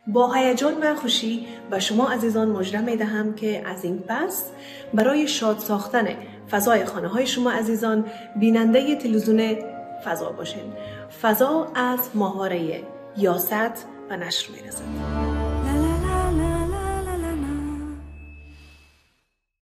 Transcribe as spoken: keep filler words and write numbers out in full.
با هیجان و خوشی به شما عزیزان مژده می دهم که از این پس برای شاد ساختن فضای خانه های شما عزیزان بیننده تلویزیون فضا باشین. فضا از ماهواره یاست و نشر می رسد.